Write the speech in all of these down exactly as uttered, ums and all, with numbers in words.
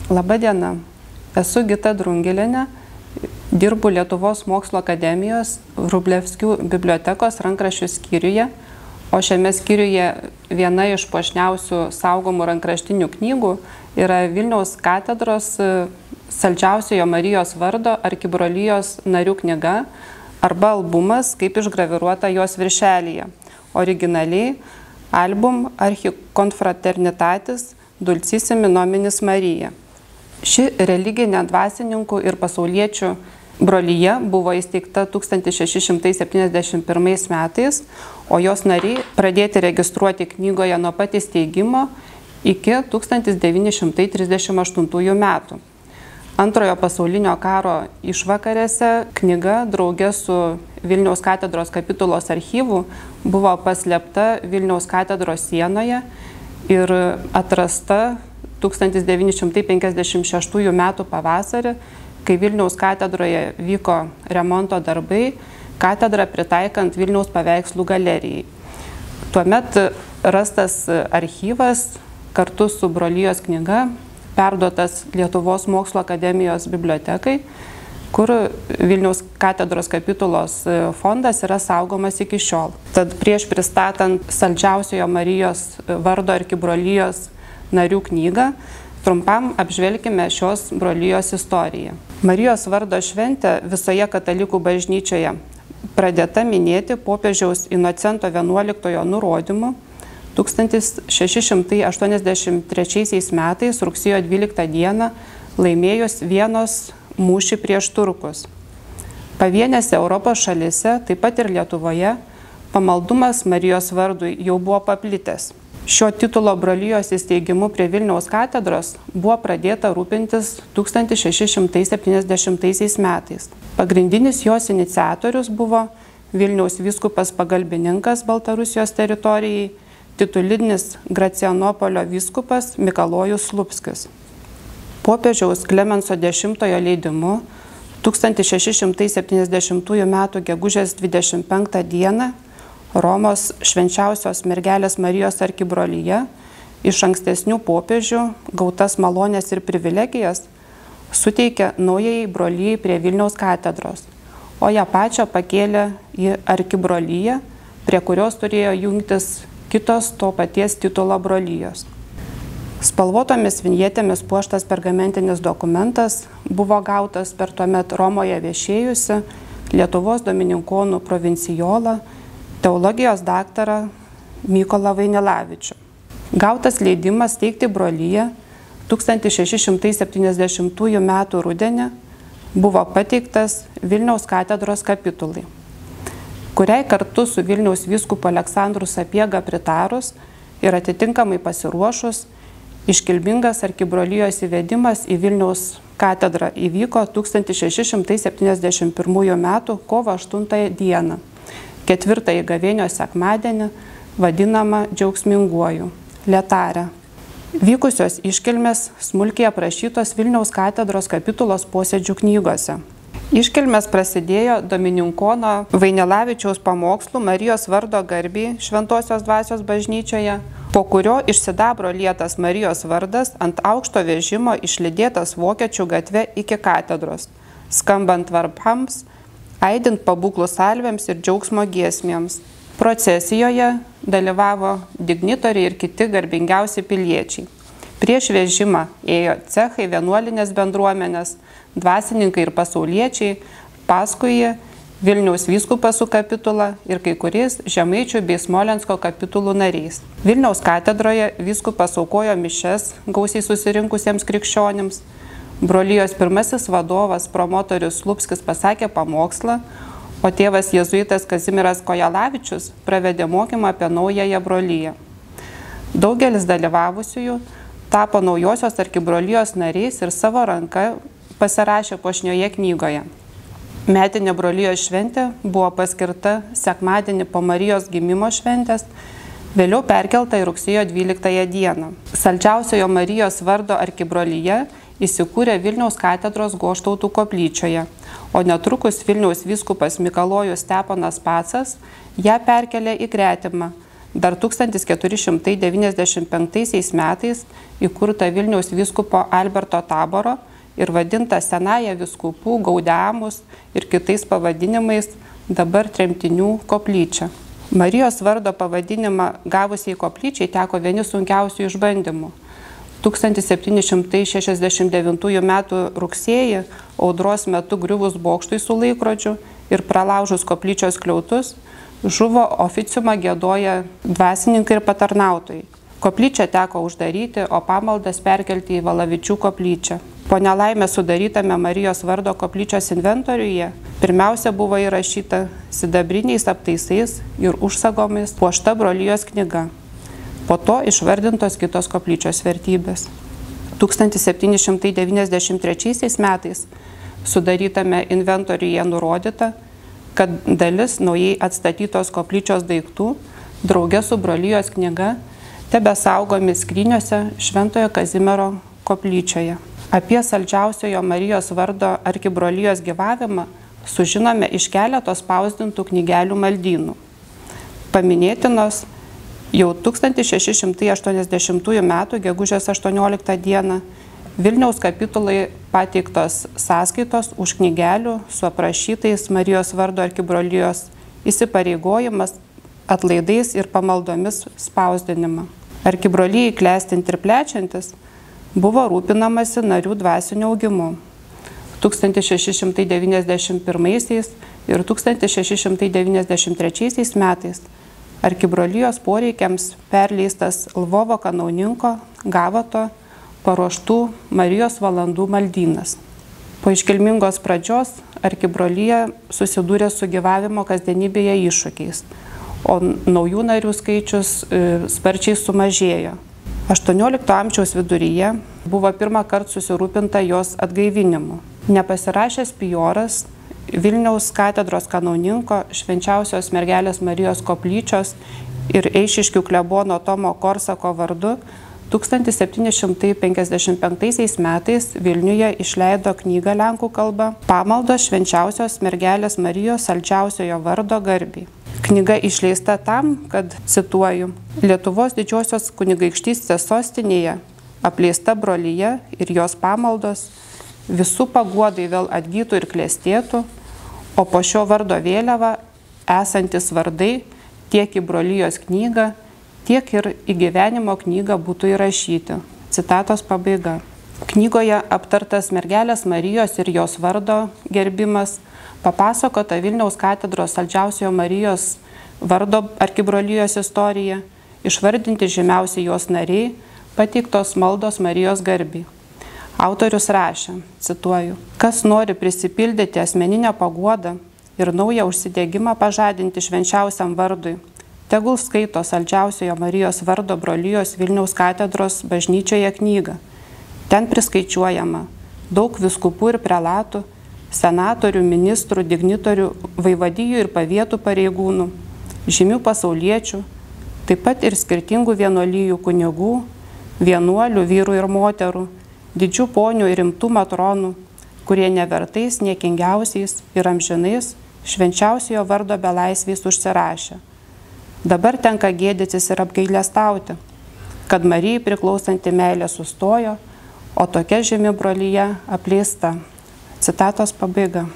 Labą dieną, esu Gita Drungilienė, dirbu Lietuvos mokslo akademijos Vrublevskių bibliotekos rankraščių skyriuje, o šiame skyriuje viena iš puošniausių saugomų rankraštinių knygų yra Vilniaus katedros Saldžiausiojo Marijos vardo arkibrolijos narių knyga arba albumas, kaip išgraviruota jos viršelyje. Originaliai album Archikonfraternitatis Dulcissimi Nominis Marija. Ši religinė dvasininkų ir pasauliečių brolyje buvo įsteigta tūkstantis šeši šimtai septyniasdešimt pirmais metais, o jos nariai pradėti registruoti knygoje nuo pat įsteigimo iki tūkstantis devyni šimtai trisdešimt aštuntųjų metų. Antrojo pasaulinio karo išvakarėse knyga drauge su Vilniaus katedros kapitulos archyvu buvo paslėpta Vilniaus katedros sienoje ir atrasta tūkstantis devyni šimtai penkiasdešimt šeštųjų metų pavasarį, kai Vilniaus katedroje vyko remonto darbai, katedrą pritaikant Vilniaus paveikslų galerijai. Tuomet rastas archyvas kartu su brolijos knyga perduotas Lietuvos mokslo akademijos bibliotekai, kur Vilniaus katedros kapitulos fondas yra saugomas iki šiol. Tad prieš pristatant Saldžiausiojo Marijos vardo arkibrolijos narių knygą, trumpam apžvelkime šios brolijos istoriją. Marijos vardo šventė visoje katalikų bažnyčioje pradėta minėti popiežiaus Inocento vienuoliktojo nurodymu tūkstantis šeši šimtai aštuoniasdešimt trečiaisiais metais rugsėjo dvyliktą dieną laimėjus Vienos mūšį prieš turkus. Pavienėse Europos šalyse, taip pat ir Lietuvoje, pamaldumas Marijos vardui jau buvo paplitęs. Šio titulo brolijos įsteigimu prie Vilniaus katedros buvo pradėta rūpintis tūkstantis šeši šimtai septyniasdešimtaisiais metais. Pagrindinis jos iniciatorius buvo Vilniaus vyskupas pagalbininkas Baltarusijos teritorijai, titulinis Gracianopolio vyskupas Mikalojus Slupskis. Popiežiaus Klemenso dešimtojo leidimu tūkstantis šeši šimtai septyniasdešimtųjų metų gegužės dvidešimt penktą dieną Romos švenčiausios mergelės Marijos arkibrolyje iš ankstesnių popiežių gautas malonės ir privilegijas suteikė naujai brolijai prie Vilniaus katedros, o ją pačią pakėlė į arkibrolyje, prie kurios turėjo jungtis kitos to paties titulo brolijos. Spalvotomis vinjetėmis puoštas pergamentinis dokumentas buvo gautas per tuomet Romoje viešėjusi Lietuvos domininkonų provincijolą teologijos daktarą Mykolą Vainilavičių. Gautas leidimas steigti broliją tūkstantis šeši šimtai septyniasdešimtųjų metų rudenį buvo pateiktas Vilniaus katedros kapitulai, kuriai kartu su Vilniaus vyskupu Aleksandru Sapiega pritarus ir atitinkamai pasiruošus iškilmingas arkibrolijos įvedimas į Vilniaus katedrą įvyko tūkstantis šeši šimtai septyniasdešimt pirmųjų metų kovo aštuntąją dieną, ketvirtąjį gavėnios sekmadienį, vadinamą džiaugsminguoju Letare. Vykusios iškilmės smulkiai aprašytos Vilniaus katedros kapitulos posėdžių knygose. Iškilmės prasidėjo domininkono Vainilavičiaus pamokslų Marijos vardo garbei Šventosios dvasios bažnyčioje, po kurio iš sidabro lietas Marijos vardas ant aukšto vežimo išlydėtas Vokiečių gatve iki katedros, skambant varpams, aidint pabūklų salvėms ir džiaugsmo giesmėms. Procesijoje dalyvavo dignitoriai ir kiti garbingiausi piliečiai. Prieš vežimą ėjo cechai, vienuolinės bendruomenės, dvasininkai ir pasauliečiai, paskui jį Vilniaus vyskupas su kapitula ir kai kuriais Žemaičių bei Smolensko kapitulų nariais. Vilniaus katedroje vyskupas aukojo mišias gausiai susirinkusiems krikščionims. Brolijos pirmasis vadovas, promotorius Slupskis pasakė pamokslą, o tėvas jėzuitas Kazimieras Kojalavičius pravedė mokymą apie naująją broliją. Daugelis dalyvavusiųjų tapo naujosios arkibrolijos nariais ir savo ranka pasirašė puošnioje knygoje. Metinė brolijos šventė buvo paskirta sekmadienį po Marijos gimimo šventės, vėliau perkelta į rugsėjo dvyliktąją dieną. Saldžiausiojo Marijos vardo arkibrolyje įsikūrė Vilniaus katedros Goštautų koplyčioje, o netrukus Vilniaus vyskupas Mikalojus Steponas Pacas ją perkelė į gretimą dar tūkstantis keturi šimtai devyniasdešimt penktaisiais metais įkurta Vilniaus vyskupo Alberto Taboro ir vadinta Senąja vyskupų Gaudeamus ir kitais pavadinimais dabar tremtinių koplyčia. Marijos vardo pavadinimą gavusiai koplyčiai teko vieni sunkiausių išbandymų. tūkstantis septyni šimtai šešiasdešimt devintųjų metų rugsėjį audros metu griuvus bokštui su laikrodžiu ir pralaužus koplyčios skliautus žuvo oficiumą giedoję dvasininkai ir patarnautojai. Koplyčią teko uždaryti, o pamaldas perkelti į Valavičių koplyčią. Po nelaimę sudarytame Marijos vardo koplyčios inventoriuje pirmiausia buvo įrašyta sidabriniais aptaisais ir užsagomis puošta brolijos knyga. Po to išvardintos kitos koplyčios vertybės. tūkstantis septyni šimtai devyniasdešimt trečiaisiais metais sudarytame inventoriuje nurodyta, kad dalis naujai atstatytos koplyčios daiktų drauge su brolijos knyga tebesaugomi skryniuose Šventojo Kazimiero koplyčioje. Apie Saldžiausiojo Marijos vardo arkibrolijos gyvavimą sužinome iš keletos spausdintų knygelių maldynų. Paminėtinos jau tūkstantis šeši šimtai aštuoniasdešimtųjų metų gegužės aštuonioliktą dieną Vilniaus kapitulai pateiktos sąskaitos už knygelių su aprašytais Marijos vardo arkibrolijos įsipareigojimas atlaidais ir pamaldomis spausdinimą. Arkibrolijai klestinti ir plečiantis buvo rūpinamasi narių dvasiniu augimu. tūkstantis šeši šimtai devyniasdešimt pirmaisiais ir tūkstantis šeši šimtai devyniasdešimt trečiaisiais metais arkibrolijos poreikiams perleistas Lvovo kanauninko Gavato paruoštų Marijos valandų maldynas. Po iškilmingos pradžios arkibrolija susidūrė su gyvavimo kasdienybėje iššūkiais, o naujų narių skaičius sparčiai sumažėjo. aštuoniolikto amžiaus viduryje buvo pirmą kartą susirūpinta jos atgaivinimu. Nepasirašęs pioras Vilniaus katedros kanauninko Švenčiausios mergelės Marijos koplyčios ir Eišiškių klebono Tomo Korsako vardu tūkstantis septyni šimtai penkiasdešimt penktaisiais metais Vilniuje išleido knygą lenkų kalba Pamaldos Švenčiausios mergelės Marijos Saldžiausiojo vardo garbei. Knyga išleista tam, kad, cituoju, Lietuvos didžiosios kunigaikštystės sostinėje apleista brolija ir jos pamaldos visų paguodai vėl atgytų ir klestėtų, o po šio vardo vėliava esantis vardai tiek į brolijos knygą, tiek ir į gyvenimo knygą būtų įrašyti. Citatos pabaiga. Knygoje aptartas mergelės Marijos ir jos vardo gerbimas, papasakota Vilniaus katedros Saldžiausiojo Marijos vardo arkibrolijos istorija, išvardinti žymiausi jos nariai, pateiktos maldos Marijos garbei. Autorius rašė, cituoju, kas nori prisipildyti asmeninę paguodą ir naują užsidegimą pažadinti švenčiausiam vardui, tegul skaito Saldžiausiojo Marijos vardo brolijos Vilniaus katedros bažnyčioje knygą. Ten priskaičiuojama daug vyskupų ir prelatų, senatorių, ministrų, dignitorių, vaivadijų ir pavietų pareigūnų, žymių pasauliečių, taip pat ir skirtingų vienuolijų kunigų, vienuolių, vyrų ir moterų, didžių ponių ir rimtų matronų, kurie nevertais, niekingiausiais ir amžinais švenčiausiojo vardo belaisviais užsirašė. Dabar tenka gėdytis ir apgailestauti, kad Marijai priklausanti meilė sustojo, o tokia žymi brolija apleista. Citatos pabaiga.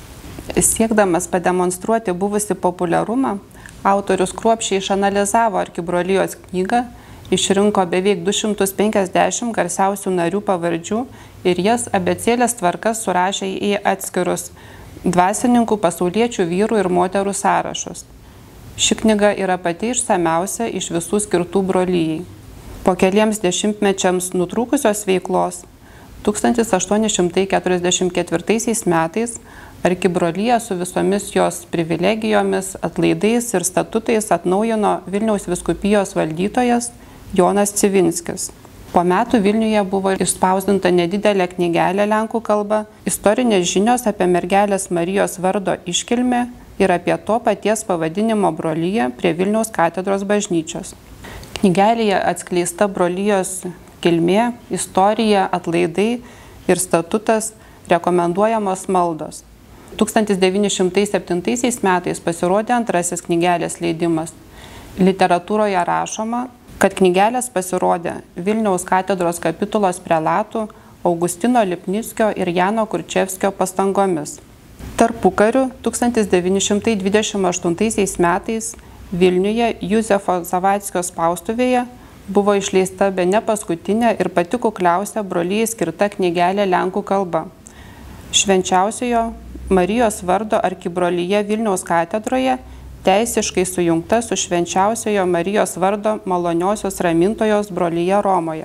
Siekdamas pademonstruoti buvusi populiarumą, autorius kruopščiai išanalizavo arkibrolijos knygą, išrinko beveik du šimtus penkiasdešimt garsiausių narių pavardžių ir jas abėcėlės tvarkas surašė į atskirus dvasininkų, pasauliečių, vyrų ir moterų sąrašus. Ši knyga yra pati išsamiausia iš visų skirtų brolijai. Po keliems dešimtmečiams nutrūkusios veiklos tūkstantis aštuoni šimtai keturiasdešimt ketvirtaisiais metais arkibrolija su visomis jos privilegijomis, atlaidais ir statutais atnaujino Vilniaus vyskupijos valdytojas Jonas Civinskis. Po metų Vilniuje buvo išspausdinta nedidelė knygelė lenkų kalba, istorinės žinios apie mergelės Marijos vardo iškilmę ir apie to paties pavadinimo broliją prie Vilniaus katedros bažnyčios. Knygelėje atskleista brolijos kilmė, istorija, atlaidai ir statutas, rekomenduojamos maldos. tūkstantis devyni šimtai septintaisiais metais pasirodė antrasis knygelės leidimas. Literatūroje rašoma, kad knygelės pasirodė Vilniaus katedros kapitulos prelatų Augustino Lipnickio ir Jano Kurčevskio pastangomis. Tarpukariu tūkstantis devyni šimtai dvidešimt aštuntaisiais metais Vilniuje Juzefo Zavadskio spaustuvėje buvo išleista bene paskutinė ir pati kukliausia brolijai skirta knygelė lenkų kalba. Švenčiausiojo Marijos vardo arkibrolyje Vilniaus katedroje teisiškai sujungta su Švenčiausiojo Marijos vardo Maloniosios Ramintojos brolyje Romoje.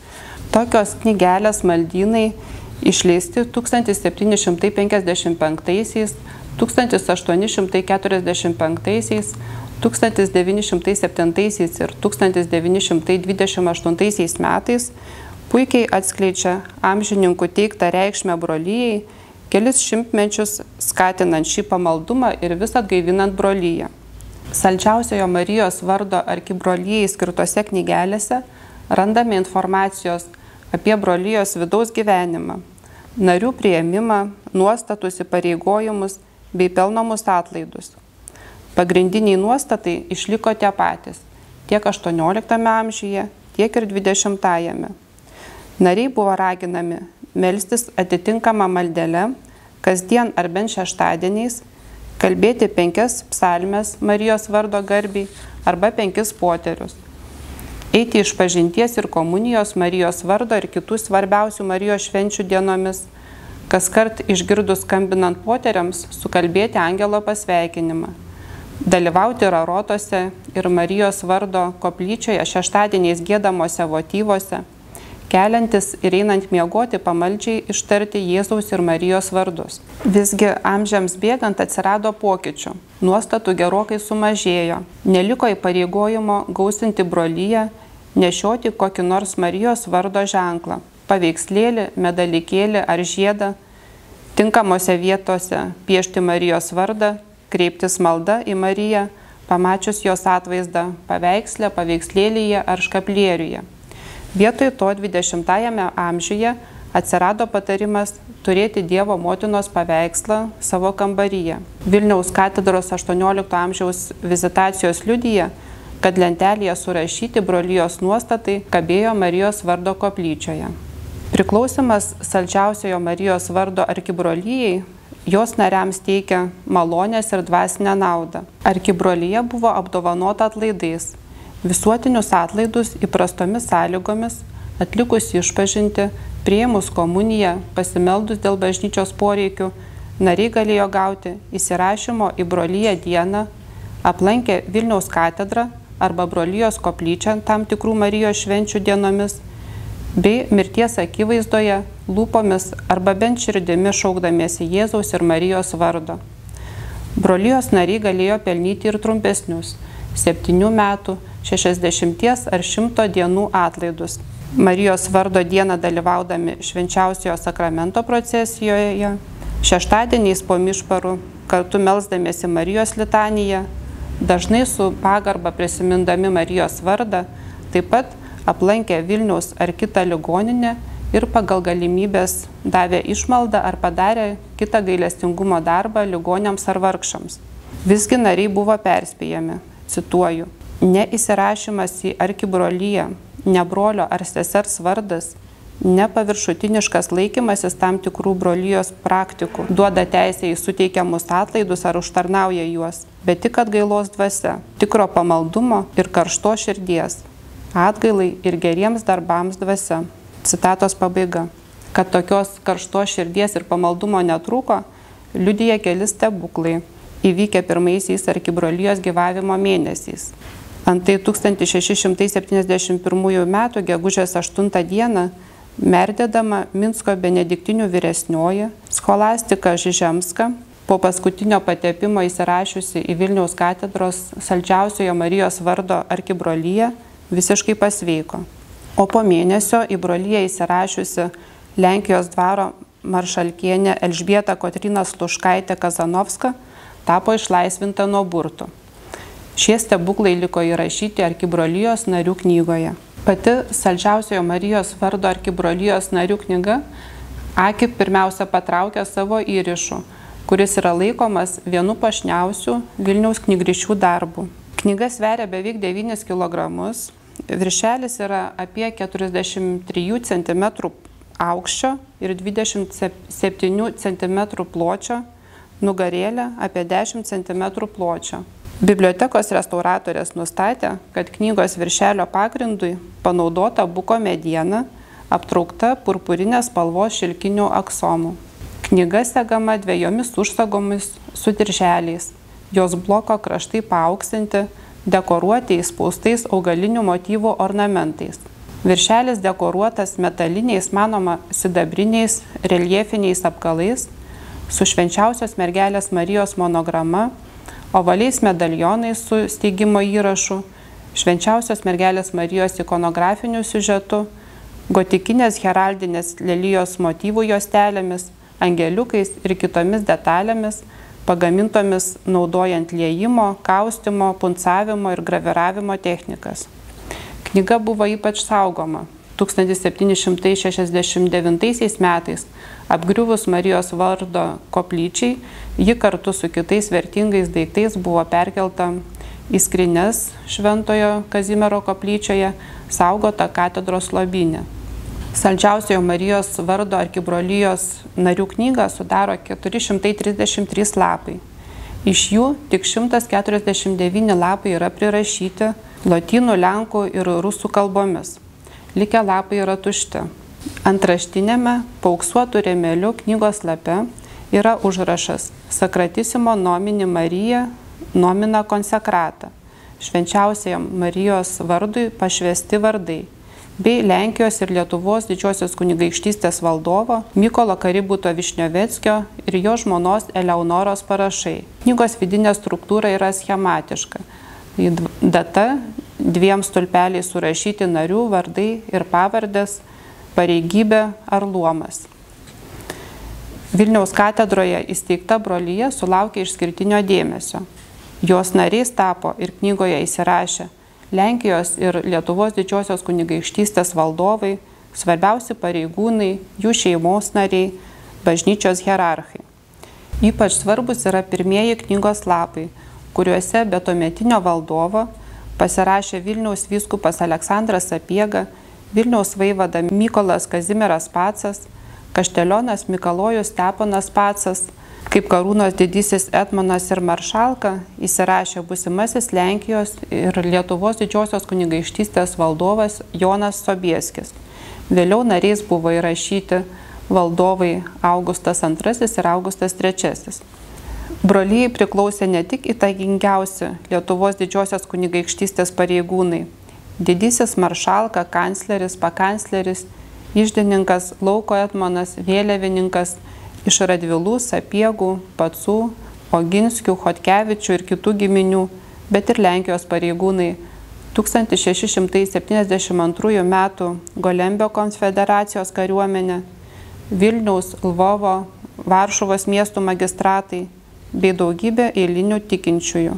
Tokios knygelės maldynai išleisti tūkstantis septyni šimtai penkiasdešimt penktaisiais, tūkstantis aštuoni šimtai keturiasdešimt penktaisiais, tūkstantis devyni šimtai septintaisiais ir tūkstantis devyni šimtai dvidešimt aštuntaisiais metais puikiai atskleidžia amžininkų teiktą reikšmę brolijai, kelis šimtmečius skatinant šį pamaldumą ir vis atgaivinant broliją. Saldžiausiojo Marijos vardo arkibrolijai skirtose knygelėse randame informacijos apie brolijos vidaus gyvenimą, narių priėmimą, nuostatus, įpareigojimus bei pelnomus atlaidus. Pagrindiniai nuostatai išliko tie patys tiek aštuonioliktame amžiuje, tiek ir dvidešimtajame. Nariai buvo raginami melstis atitinkamą maldelę, kasdien ar bent šeštadieniais, kalbėti penkias psalmes Marijos vardo garbei arba penkis poterius, eiti iš pažinties ir komunijos Marijos vardo ir kitų svarbiausių Marijos švenčių dienomis, kaskart išgirdus skambinant poteriams sukalbėti angelo pasveikinimą, dalyvauti rarotose ir Marijos vardo koplyčioje šeštadieniais giedamose votyvose, keliantis ir einant miegoti pamaldžiai ištarti Jėzaus ir Marijos vardus. Visgi amžiams bėgant atsirado pokyčių, nuostatų gerokai sumažėjo, neliko įpareigojimo gausinti broliją, nešioti kokį nors Marijos vardo ženklą, paveikslėlį, medalikėlį ar žiedą, tinkamose vietose piešti Marijos vardą, kreiptis malda į Mariją, pamačius jos atvaizdą paveiksle, paveikslėlyje ar škaplieriuje. Vietoj to dvidešimtajame amžiuje atsirado patarimas turėti Dievo motinos paveikslą savo kambaryje. Vilniaus katedros aštuoniolikto amžiaus vizitacijos liudija, kad lentelėje surašyti brolijos nuostatai kabėjo Marijos vardo koplyčioje. Priklausimas Saldžiausiojo Marijos vardo arkibrolijai jos nariams teikia malonės ir dvasinę naudą. Arkibrolyje buvo apdovanota atlaidais. Visuotinius atlaidus įprastomis sąlygomis, atlikus išpažinti, priėmus komuniją, pasimeldus dėl bažnyčios poreikių, nariai galėjo gauti įsirašymo į broliją dieną, aplankę Vilniaus katedrą arba brolijos koplyčią tam tikrų Marijos švenčių dienomis, bei mirties akivaizdoje lūpomis arba bent širdimi šaukdamiesi Jėzaus ir Marijos vardo. Brolijos nariai galėjo pelnyti ir trumpesnius septynių metų, šešiasdešimties ar šimto dienų atlaidus. Marijos vardo dieną dalyvaudami švenčiausiojo sakramento procesijoje, šeštadieniais po mišparų kartu melsdamiesi Marijos litaniją, dažnai su pagarba prisimindami Marijos vardą, taip pat aplankę Vilniaus ar kitą ligoninę ir pagal galimybės davė išmaldą ar padarė kitą gailestingumo darbą ligoniams ar vargšams. Visgi nariai buvo perspėjami, cituoju, neįsirašymas į arkibroliją, ne brolio ar sesers vardas, ne paviršutiniškas laikymasis tam tikrų brolijos praktikų duoda teisę į suteikiamus atlaidus ar užtarnauja juos, bet tik atgailos dvasia, tikro pamaldumo ir karšto širdies, atgailai ir geriems darbams dvasia. Citatos pabaiga. Kad tokios karštos širdies ir pamaldumo netrūko, liudija keli stebuklai, įvykę pirmaisiais arkibrolijos gyvavimo mėnesiais. Antai tūkstantis šeši šimtai septyniasdešimt pirmųjų metų gegužės aštuntą dieną merdėdama Minsko benediktinių vyresnioji Scholastika Žižemska po paskutinio patepimo įsirašiusi į Vilniaus katedros Saldžiausiojo Marijos vardo arkibroliją visiškai pasveiko. O po mėnesio į broliją įsirašiusi Lenkijos dvaro maršalkienė Elžbieta Kotryna Sluškaitė Kazanovska tapo išlaisvinta nuo burtų. Šie stebuklai liko įrašyti arkibrolijos narių knygoje. Pati Saldžiausiojo Marijos vardo arkibrolijos narių knyga akį pirmiausia patraukia savo įrišu, kuris yra laikomas vienu puošniausių Vilniaus knygrišių darbų. Knyga sveria beveik devynis kilogramus, viršelis yra apie keturiasdešimt trijų centimetrų aukščio ir dvidešimt septynių centimetrų pločio, nugarėlė apie dešimt centimetrų pločio. Bibliotekos restauratorės nustatė, kad knygos viršelio pagrindui panaudota buko mediena, aptraukta purpurinės spalvos šilkinių aksomų. Knyga segama dviejomis užsagomis su dirželiais. Jos bloko kraštai paauksinti, dekoruoti įspaustais augalinių motyvų ornamentais. Viršelis dekoruotas metaliniais, manoma, sidabriniais reljefiniais apkalais, su Švenčiausios mergelės Marijos monograma, ovaliais medalionais su steigimo įrašu, Švenčiausios mergelės Marijos ikonografiniu siužetu, gotikinės heraldinės lelijos motyvų juostelėmis, angeliukais ir kitomis detalėmis, pagamintomis naudojant liejimo, kaustimo, puncavimo ir graviravimo technikas. Knyga buvo ypač saugoma. tūkstantis septyni šimtai šešiasdešimt devintaisiais metais apgriuvus Marijos vardo koplyčiai, ji kartu su kitais vertingais daiktais buvo perkelta į skrynias Šventojo Kazimiero koplyčioje, saugota katedros lobyne. Saldžiausiojo Marijos vardo arkibrolijos narių knygą sudaro keturi šimtai trisdešimt trys lapai. Iš jų tik šimtas keturiasdešimt devyni lapai yra prirašyti lotynų, lenkų ir rusų kalbomis. Likę lapai yra tušti. Antraštinėme paauksuotų rėmelių knygos lape yra užrašas Sacratissimo nomini Marija nomina konsekrata. Švenčiausiajam Marijos vardui pašvesti vardai, bei Lenkijos ir Lietuvos didžiosios kunigaikštystės valdovo Mykolo Kaributo Višnioveckio ir jo žmonos Eleonoros parašai. Knygos vidinė struktūra yra schematiška. Data, dviem stulpeliais surašyti narių vardai ir pavardės, pareigybė ar luomas. Vilniaus katedroje įsteigta brolija sulaukė išskirtinio dėmesio. Jos nariais tapo ir knygoje įsirašė Lenkijos ir Lietuvos didžiosios kunigaikštystės valdovai, svarbiausi pareigūnai, jų šeimos nariai, bažnyčios hierarchai. Ypač svarbus yra pirmieji knygos lapai, kuriuose be tuometinio valdovo pasirašė Vilniaus vyskupas Aleksandras Sapiega, Vilniaus vaivada Mykolas Kazimieras Pacas, kaštelionas Mikalojus Steponas Pacas, kaip karūnos didysis etmonas ir maršalka įsirašė būsimasis Lenkijos ir Lietuvos didžiosios kunigaikštystės valdovas Jonas Sobieskis. Vėliau nariais buvo įrašyti valdovai Augustas antrasis ir Augustas trečiasis. Brolijai priklausė ne tik įtakingiausi Lietuvos didžiosios kunigaikštystės pareigūnai. Didysis maršalka, kancleris, pakancleris, iždininkas Lauko etmonas, vėliavininkas, iš Radvilų, Sapiegų, Pacų, Oginskių, Chodkevičių ir kitų giminių, bet ir Lenkijos pareigūnai tūkstantis šeši šimtai septyniasdešimt antrųjų metų Golembio konfederacijos kariuomenė, Vilniaus, Lvovo, Varšuvos miestų magistratai bei daugybė eilinių tikinčiųjų.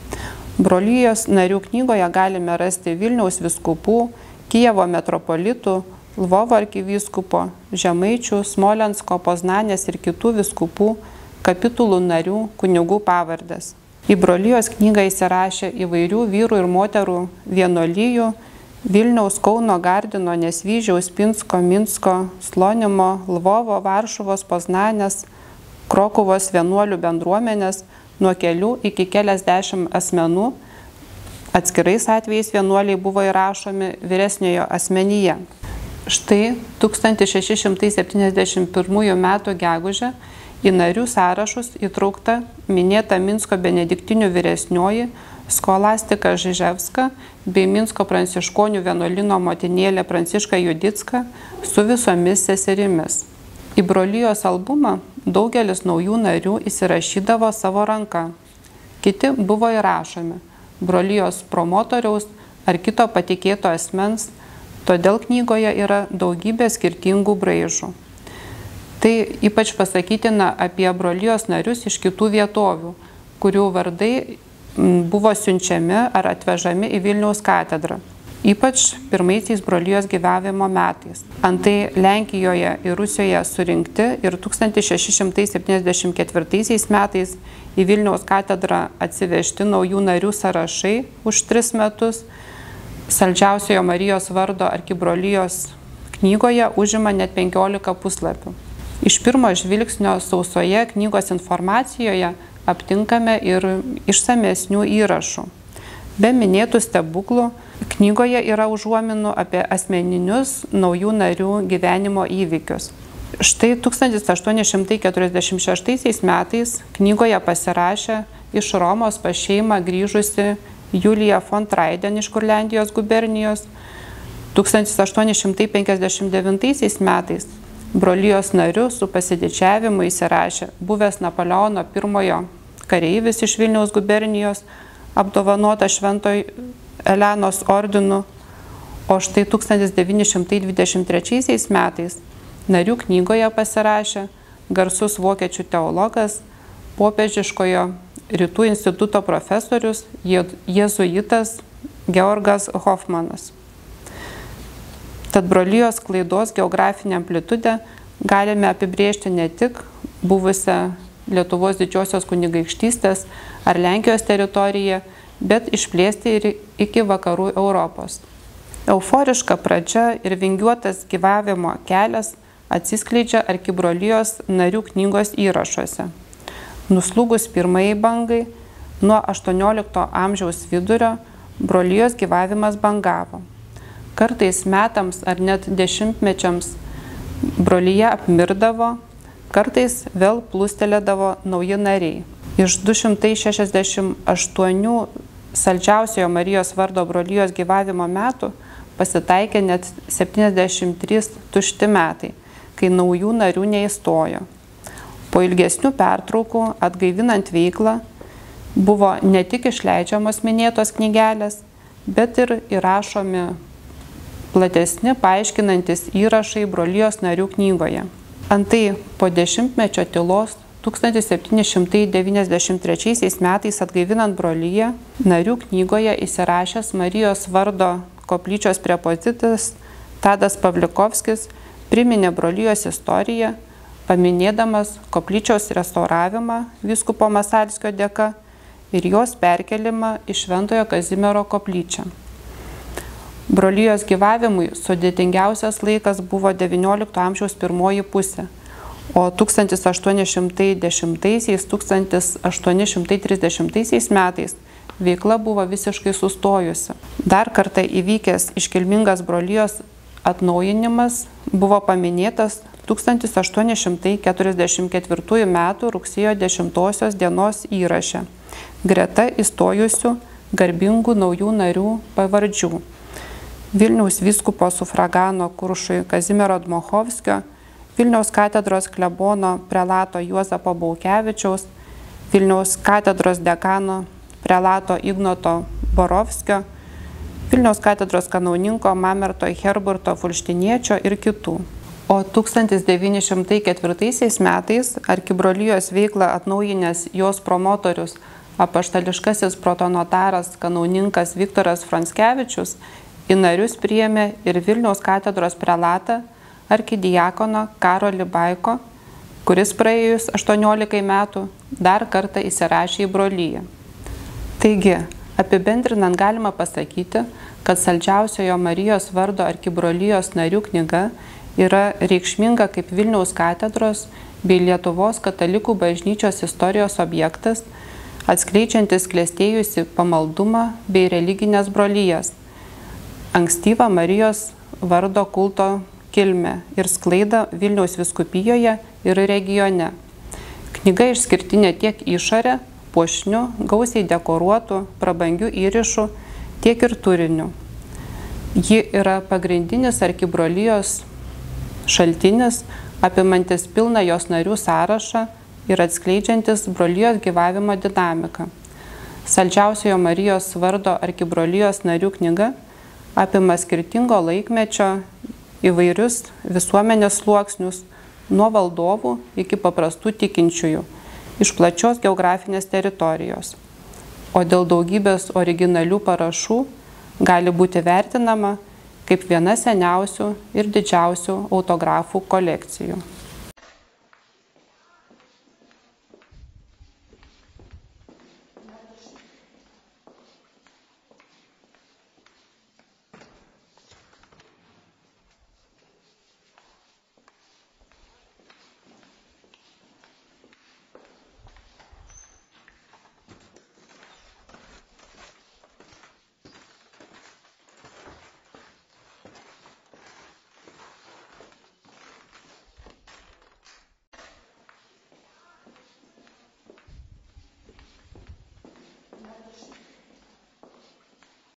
Brolijos narių knygoje galime rasti Vilniaus vyskupų, Kijevo metropolitų, Lvovo arkivyskupo, Žemaičių, Smolensko, Poznanės ir kitų vyskupų, kapitulų narių, kunigų pavardės. Į brolijos knygą įsirašė įvairių vyrų ir moterų vienuolijų, Vilniaus, Kauno, Gardino, Nesvyžiaus, Pinsko, Minsko, Slonimo, Lvovo, Varšuvos, Poznanės, Krokuvos vienuolių bendruomenės nuo kelių iki keliasdešimt asmenų. Atskirais atvejais vienuoliai buvo įrašomi vyresniojo asmenyje. Štai tūkstantis šeši šimtai septyniasdešimt pirmųjų metų gegužę į narių sąrašus įtraukta minėta Minsko benediktinių vyresnioji Skolastika Žiževska bei Minsko pranciškonių vienuolyno motinėlė Pranciška Judicka su visomis seserimis. Į brolijos albumą daugelis naujų narių įsirašydavo savo ranka. Kiti buvo įrašomi brolijos promotoriaus ar kito patikėto asmens, todėl knygoje yra daugybė skirtingų braižų. Tai ypač pasakytina apie brolijos narius iš kitų vietovių, kurių vardai buvo siunčiami ar atvežami į Vilniaus katedrą. ypač pirmaisiais brolijos gyvavimo metais. Antai Lenkijoje ir Rusijoje surinkti ir tūkstantis šeši šimtai septyniasdešimt ketvirtaisiais metais į Vilniaus katedrą atsivežti naujų narių sąrašai už tris metus Saldžiausiojo Marijos vardo arkibrolijos knygoje užima net penkiolika puslapių. Iš pirmo žvilgsnio sausoje knygos informacijoje aptinkame ir išsamesnių įrašų. Be minėtų stebuklų, knygoje yra užuominų apie asmeninius naujų narių gyvenimo įvykius. Štai tūkstantis aštuoni šimtai keturiasdešimt šeštaisiais metais knygoje pasirašė iš Romos pas šeimą grįžusi Julija von Traiden iš Kurliandijos gubernijos. tūkstantis aštuoni šimtai penkiasdešimt devintaisiais metais brolijos nariu su pasididžiavimu įsirašė buvęs Napoleono pirmojo kareivis iš Vilniaus gubernijos, apdovanota Šventojo Elenos ordinu, o štai tūkstantis devyni šimtai dvidešimt trečiaisiais metais narių knygoje pasirašė garsus vokiečių teologas, popiežiškojo Rytų instituto profesorius, jėzuitas Georgas Hofmanas. Tad brolijos sklaidos geografinę amplitudę galime apibrėžti ne tik buvusią Lietuvos didžiosios kunigaikštystės ar Lenkijos teritoriją, bet išplėsti ir iki vakarų Europos. Euforiška pradžia ir vingiuotas gyvavimo kelias atsiskleidžia arkibrolijos narių knygos įrašuose. Nuslūgus pirmajai bangai, nuo aštuoniolikto amžiaus vidurio brolijos gyvavimas bangavo. Kartais metams ar net dešimtmečiams brolija apmirdavo, kartais vėl plūstelėdavo nauji nariai. Iš du šimtai šešiasdešimt aštuonių Saldžiausiojo Marijos vardo brolijos gyvavimo metų pasitaikė net septyniasdešimt trys tušti metai, kai naujų narių neįstojo. Po ilgesnių pertraukų, atgaivinant veiklą, buvo ne tik išleidžiamos minėtos knygelės, bet ir įrašomi platesni paaiškinantis įrašai brolijos narių knygoje. Antai po dešimtmečio tylos tūkstantis septyni šimtai devyniasdešimt trečiaisiais metais atgaivinant broliją, narių knygoje įsirašęs Marijos vardo koplyčios prepozitas Tadas Pavlikovskis priminė brolijos istoriją, paminėdamas koplyčios restauravimą vyskupo Masalskio dėka ir jos perkelimą į Šventojo Kazimiero koplyčią. Brolijos gyvavimui sudėtingiausias laikas buvo devyniolikto amžiaus pirmoji pusė, o tūkstantis aštuoni šimtai dešimtaisiais - tūkstantis aštuoni šimtai trisdešimtaisiais metais veikla buvo visiškai sustojusi. Dar kartą įvykęs iškilmingas brolijos atnaujinimas buvo paminėtas tūkstantis aštuoni šimtai keturiasdešimt ketvirtųjų metų rugsėjo dešimtosios dienos įraše, greta įstojusių garbingų naujų narių pavardžių. Vilniaus vyskupo sufragano kuršui Kazimiero Dmochovskio, Vilniaus katedros klebono prelato Juozapo Baukevičiaus, Vilniaus katedros dekano prelato Ignoto Borovskio, Vilniaus katedros kanauninko Mamerto Herburto Fulštiniečio ir kitų. O tūkstantis devyni šimtai ketvirtaisiais metais arkibrolijos veiklą atnaujinęs jos promotorius apaštališkasis protonotaras kanauninkas Viktoras Franskevičius į narius priėmė ir Vilniaus katedros prelatą arkidiakoną Karolį Baiko, kuris praėjus aštuoniolikai metų dar kartą įsirašė į broliją. Taigi, apibendrinant galima pasakyti, kad Saldžiausiojo Marijos vardo arkibrolijos narių knyga yra reikšminga kaip Vilniaus katedros bei Lietuvos katalikų bažnyčios istorijos objektas, atskleidžiantis klestėjusi pamaldumą bei religinės brolijas, ankstyvą Marijos vardo kulto kilmę ir sklaidą Vilniaus vyskupijoje ir regione. Knyga išskirtinė tiek išorė, puošnių, gausiai dekoruotų, prabangių įrišų, tiek ir turinių. Ji yra pagrindinis arkibrolijos šaltinis, apimantis pilną jos narių sąrašą ir atskleidžiantis brolijos gyvavimo dinamiką. Saldžiausiojo Marijos vardo arkibrolijos narių knyga apima skirtingo laikmečio įvairius visuomenės sluoksnius, nuo valdovų iki paprastų tikinčiųjų, iš plačios geografinės teritorijos. O dėl daugybės originalių parašų gali būti vertinama kaip viena seniausių ir didžiausių autografų kolekcijų.